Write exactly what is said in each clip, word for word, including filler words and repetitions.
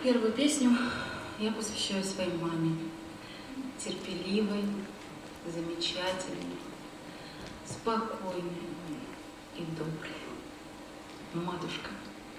Первую песню я посвящаю своей маме, терпеливой, замечательной, спокойной и доброй. Матушка.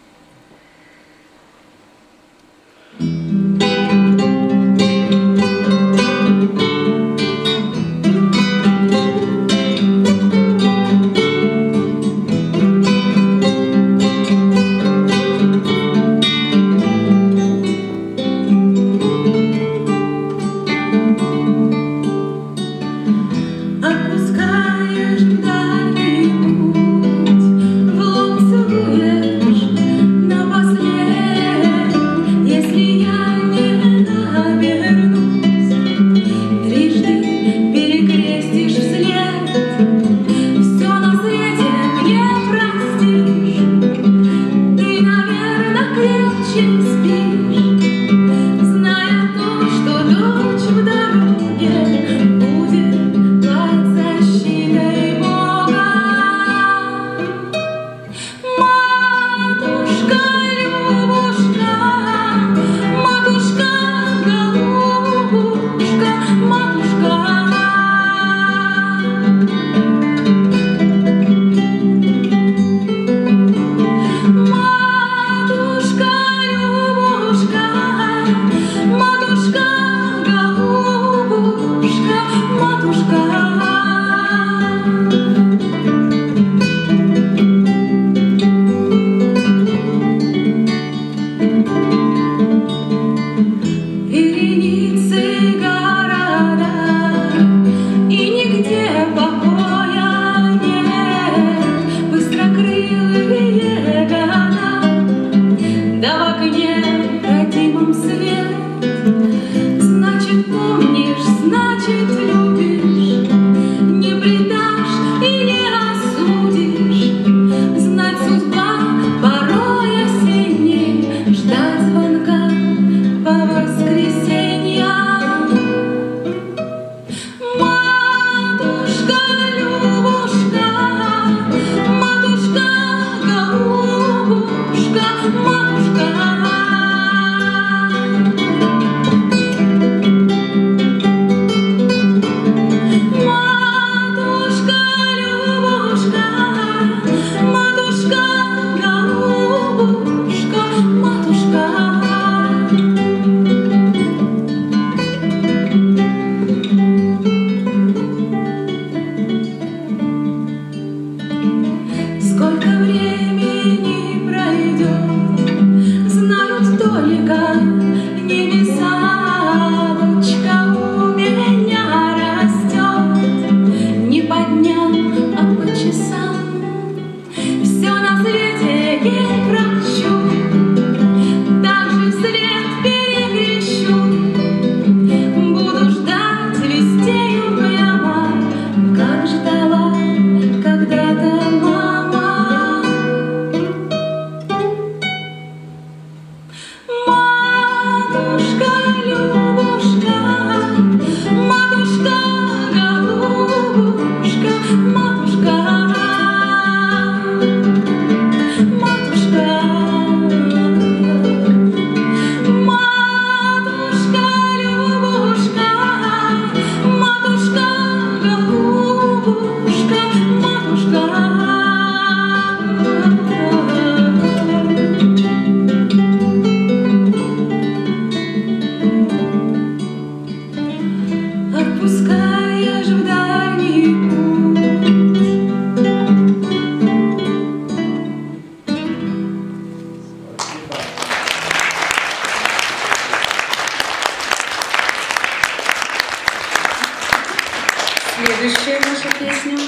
Следующая наша песня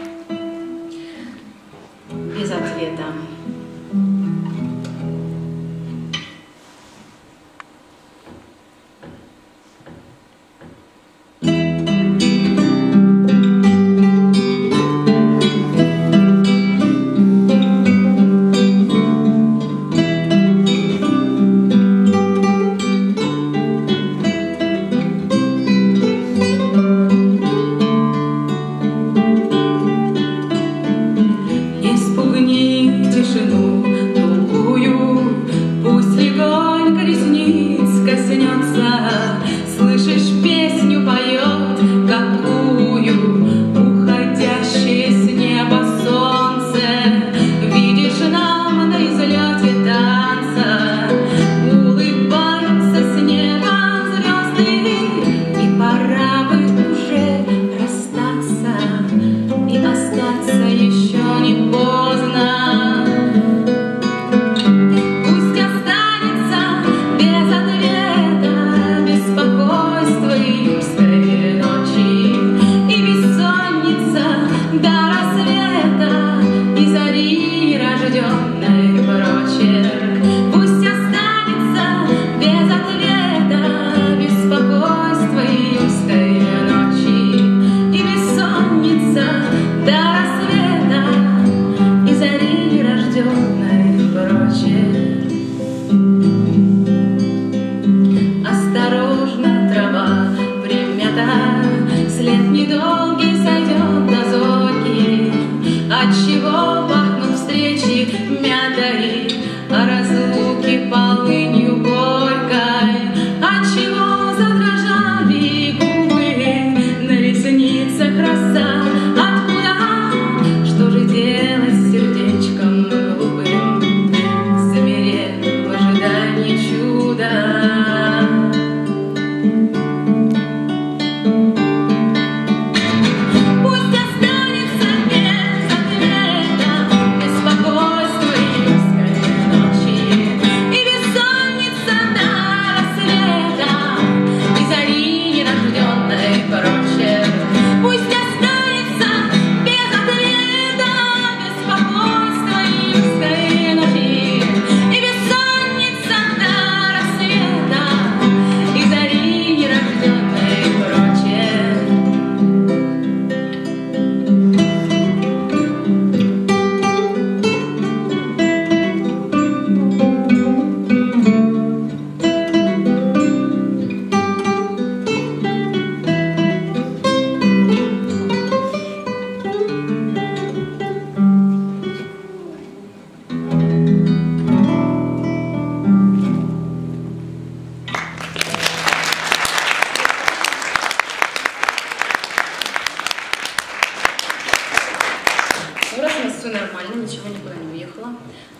«Без ответа». Тишина.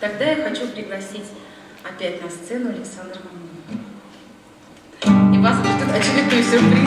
Тогда я хочу пригласить опять на сцену Александра Мамонова. И вас ждет очередной сюрприз.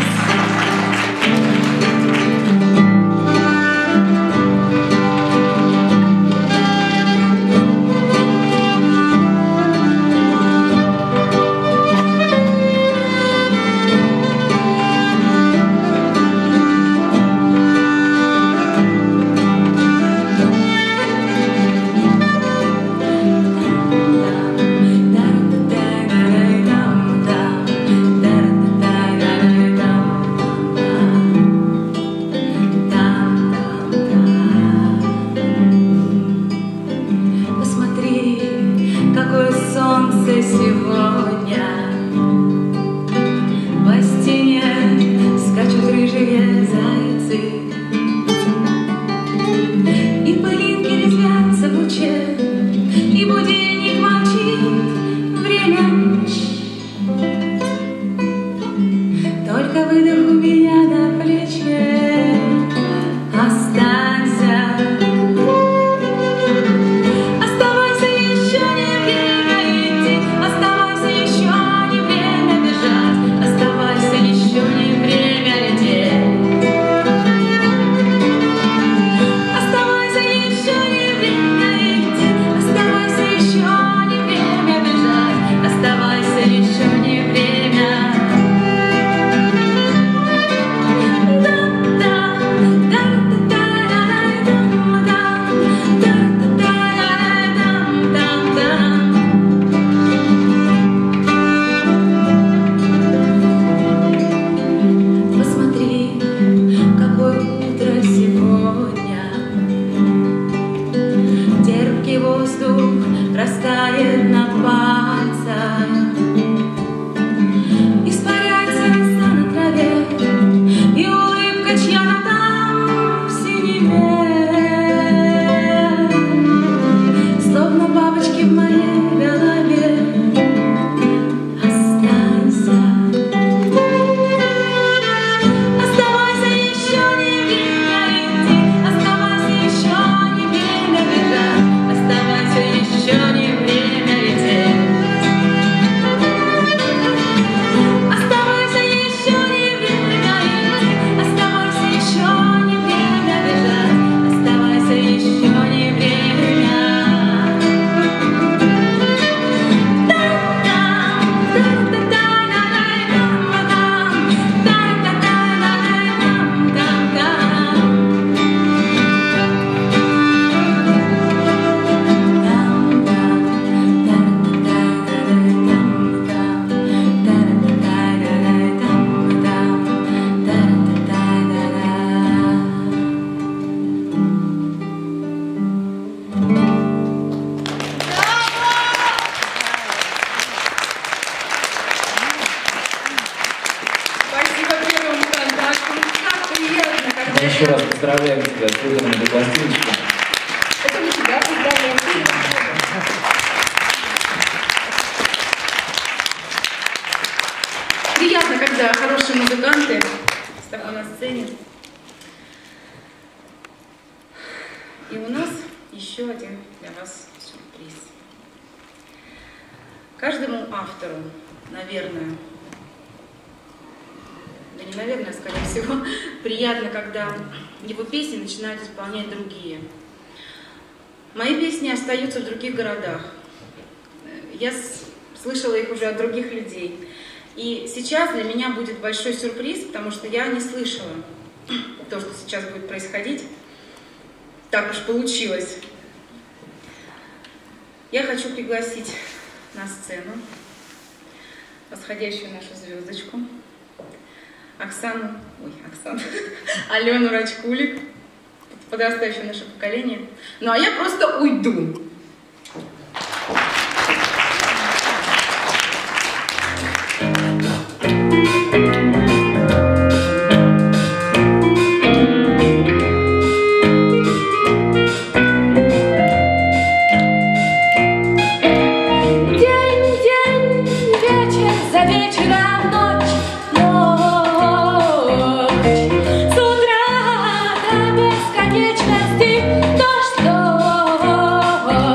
Еще раз поздравляем тебя с выходом этой пластиночки. Это мы тебя поздравляем. Приятно, когда хорошие музыканты с тобой на сцене. И у нас еще один для вас сюрприз. Каждому автору, наверное, да не наверное, скорее всего, приятно, когда его песни начинают исполнять другие. Мои песни остаются в других городах. Я слышала их уже от других людей. И сейчас для меня будет большой сюрприз, потому что я не слышала то, что сейчас будет происходить. Так уж получилось. Я хочу пригласить на сцену восходящую нашу звездочку Оксану, ой, Оксану, Алену Рачкулик, подрастающее наше поколение. Ну а я просто уйду. Бесконечности то, что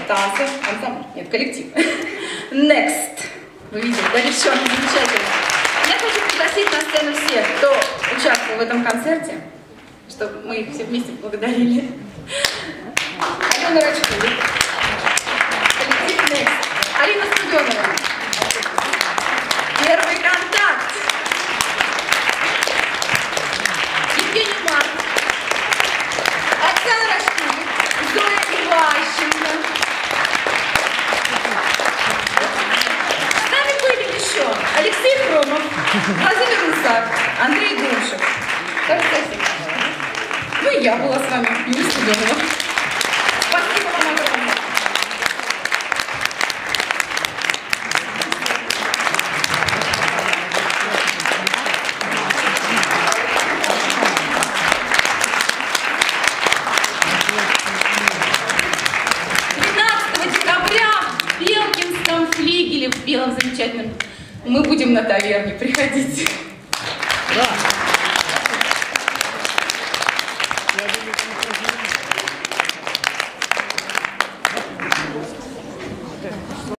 танцев, ансамбль, нет, коллектив. Next. Вы видите, да, девчонки, замечательно. Я хочу пригласить на сцену всех, кто участвовал в этом концерте, чтобы мы их все вместе благодарили. Алена Рачкова, коллектив Next. Алина Студенова. Первый контакт. Евгений Марк. Оксана Рачкова. Зоя Иващенко. С нами были еще Алексей Хромов, Владимир Русак, Андрей Думшев. Ну и я была с вами, Юлия Студенова. Спасибо вам огромное. двенадцатого декабря в Белкинском флигеле, в белом замечательном, мы будем на таверне, приходите. Да. Я думаю,